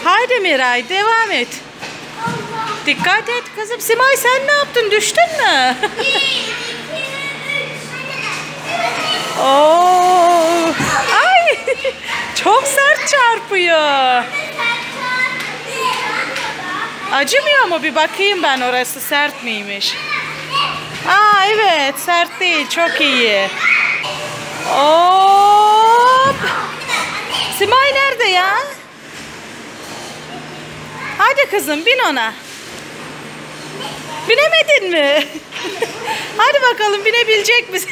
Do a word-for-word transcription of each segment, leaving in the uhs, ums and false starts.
Haydi Miray, devam et. Dikkat et kızım. Simay sen ne yaptın? Düştün mü? Oo. Ay! Çok sert çarpıyor. Acımıyor mu? Bir bakayım ben, orası sert miymiş? Aa evet, sert değil. Çok iyi. Hop! Simay nerede ya? Hadi kızım, bin ona. Binemedin mi? Hadi bakalım, binebilecek misin?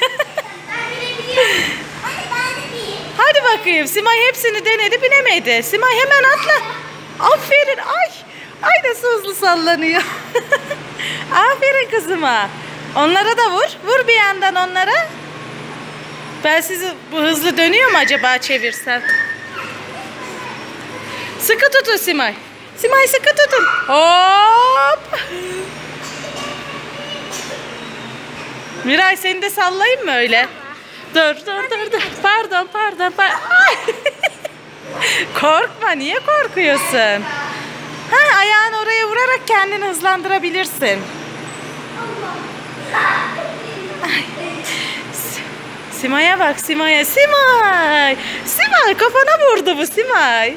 Hadi bakayım. Simay hepsini denedi, binemedi. Simay hemen atla. Aferin. Ay. Ay nasıl hızlı sallanıyor. Aferin kızıma. Onlara da vur. Vur bir yandan onlara. Ben sizi, bu hızlı dönüyor mu acaba çevirsem? Sıkı tutun Simay. Simay sıkı tutun. Hop. Miray seni de sallayayım mı öyle? Dur dur dur dur. Pardon pardon. pardon. Korkma, niye korkuyorsun? Ha, ayağını oraya vurarak kendini hızlandırabilirsin. Ay. Simay'a bak, Simay'a. Simay. Simay kafana vurdu bu Simay.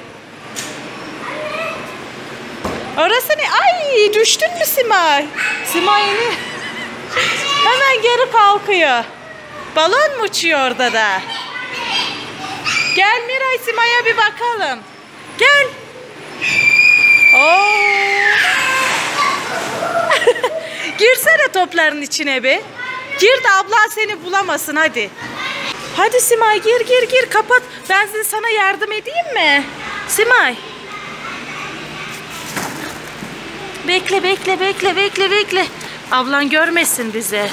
Orası ne? Ay düştün mü Simay? Simay ne? Hemen geri kalkıyor. Balon mu uçuyor orada da? Gel Miray, Simay'a bir bakalım. Gel. Oo. Girsene topların içine be. Gir de abla seni bulamasın hadi. Hadi Simay gir gir gir, kapat. Ben sana yardım edeyim mi? Simay. Bekle bekle bekle bekle bekle. Ablan görmesin bizi.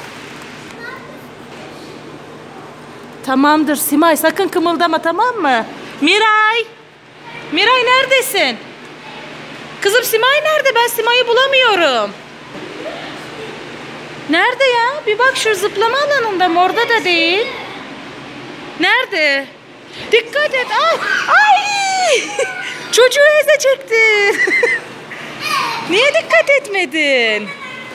Tamamdır Simay, sakın kımıldama, tamam mı? Miray. Miray neredesin? Kızım Simay nerede? Ben Simay'ı bulamıyorum. Nerede ya? Bir bak şu zıplama alanında mı? Orada da değil. Nerede? Dikkat et. Ay! Ay! Çocuğu ezecektin. Niye dikkat etmedin?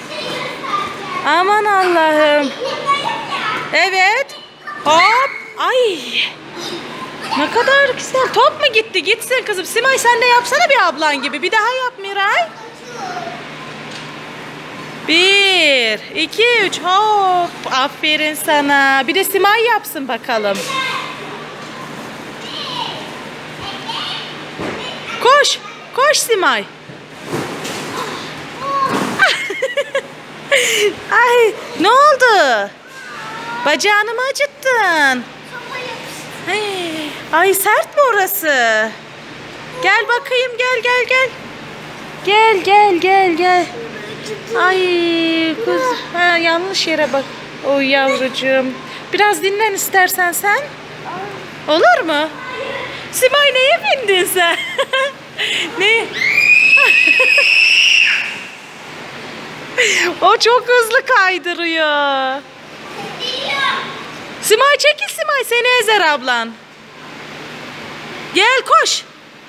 Aman Allah'ım. Evet. Hop. Ay. Ne kadar güzel. Top mu gitti? Gitsin kızım. Simay sen de yapsana bir ablan gibi. Bir daha yap Miray. Bir, iki, üç. Hop. Aferin sana. Bir de Simay yapsın bakalım. Koş. Koş Simay. Ay ne oldu? Bacağını mı acıttın? Hey, ay sert mi orası? Gel bakayım, gel gel gel. Gel gel gel gel. Ay kız, ha, yanlış yere bak. Oy yavrucuğum. Biraz dinlen istersen sen. Olur mu? Simay neye bindin sen? Ne? O çok hızlı kaydırıyor. Simay çekil Simay, seni ezer ablan. Gel koş.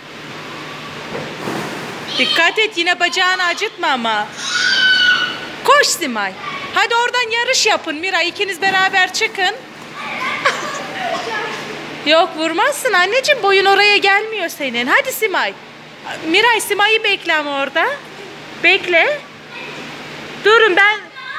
Dikkat et, yine bacağını acıtma ama. Koş Simay. Hadi oradan yarış yapın Miray, ikiniz beraber çıkın. Yok vurmazsın anneciğim, boyun oraya gelmiyor senin. Hadi Simay. Miray Simay'ı bekle ama orada. Bekle. Durun ben.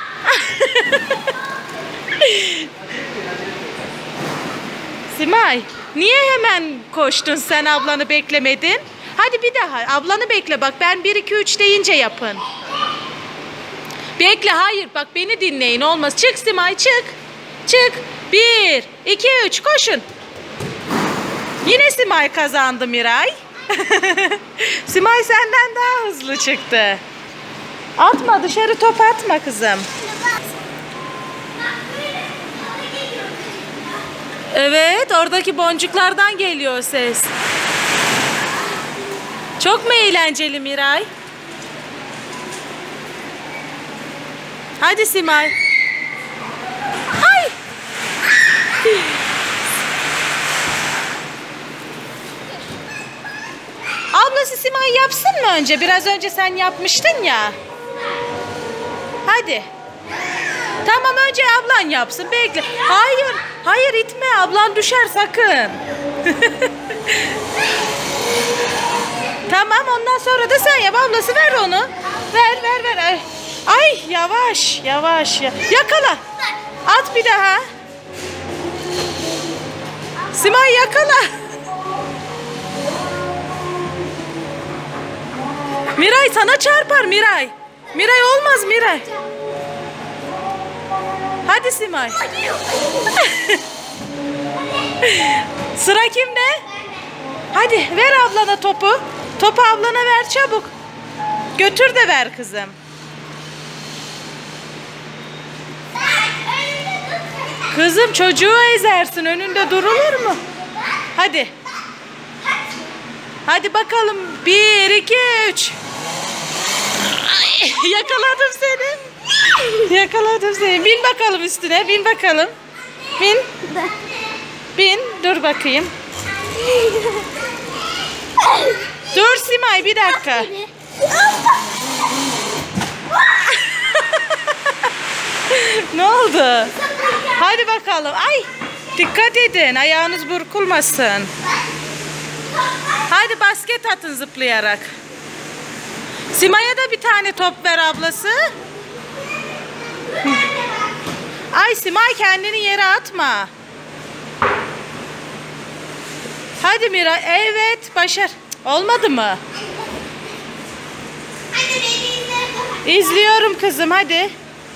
Simay, niye hemen koştun sen, ablanı beklemedin? Hadi bir daha ablanı bekle, bak ben bir iki üç deyince yapın. Bekle, hayır bak beni dinleyin, olmaz. Çık Simay, çık. Çık. bir iki üç koşun. Yine Simay kazandı Miray. Simay senden daha hızlı çıktı. Atma dışarı, top atma kızım. Evet, oradaki boncuklardan geliyor ses. Çok mu eğlenceli Miray? Hadi Simay. Ay! Abla Ablası Simay yapsın mı önce? Biraz önce sen yapmıştın ya. Hadi. Tamam, önce ablan yapsın. Bekle. Hayır. Hayır, itme. Ablan düşer sakın. Tamam, ondan sonra da sen yap. Ablası ver onu. Ver ver ver. Ay, Ay yavaş yavaş. Yakala. At bir daha. Simay yakala. Miray sana çarpar Miray. Miray olmaz Miray. Hadi Simay. Sıra kimde? Hadi ver ablana topu. Topu ablana ver çabuk. Götür de ver kızım. Kızım çocuğu ezersin. Önünde durulur mu? Hadi. Hadi bakalım. Bir, iki, üç. Ay, yakaladım seni. Yakaladım seni. Bin bakalım üstüne. Bin bakalım. Bin. Bin. Dur bakayım. Dur Simay bir dakika. Ne oldu? Hadi bakalım. Ay, dikkat edin. Ayağınız burkulmasın. Hadi basket atın zıplayarak. Simay'a da bir tane top ver ablası. Ay Simay, kendini yere atma. Hadi Mira. Evet, başar. Olmadı mı? İzliyorum kızım, hadi.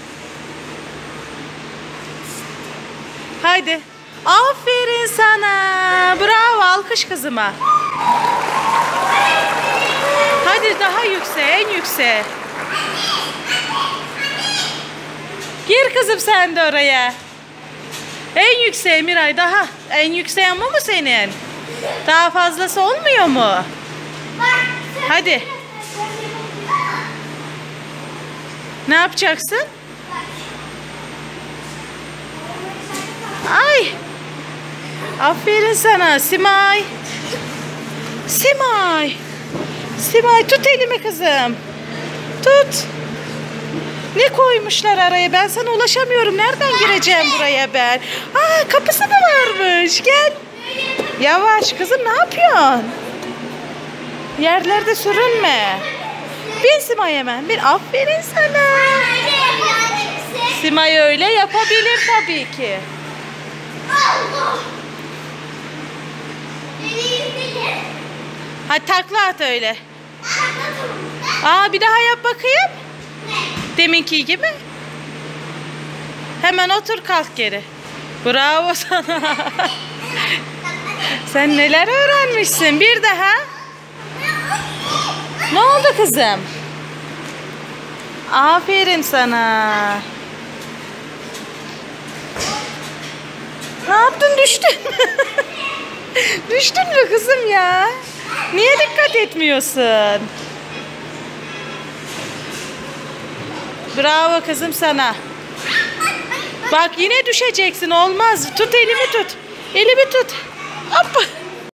Hadi. Aferin sana. Bravo, alkış kızıma. Hadi daha yükseğe, en yükseğe. Gir kızım sen de oraya. En yükseğe Miray, daha. En yükseğe ama mı senin? Daha fazlası olmuyor mu? Hadi. Ne yapacaksın? Ay. Aferin sana Simay. Simay. Simay tut elimi kızım. Tut. Ne koymuşlar araya? Ben sana ulaşamıyorum. Nereden gireceğim buraya ben? Aa, kapısı da varmış. Gel. Yavaş kızım, ne yapıyorsun? Yerlerde sürünme. Bin Simay hemen. Bir aferin sana. Simay öyle yapabilir tabii ki. Hadi takla at öyle. Aa, bir daha yap bakayım. Deminki gibi. Hemen otur, kalk geri. Bravo sana. Sen neler öğrenmişsin. Bir daha. Ne oldu kızım? Aferin sana. Ne yaptın, düştün? Düştün mü kızım ya? Niye dikkat etmiyorsun? Bravo kızım sana. Bak yine düşeceksin, olmaz. Tut elimi tut. Elimi tut. Hop.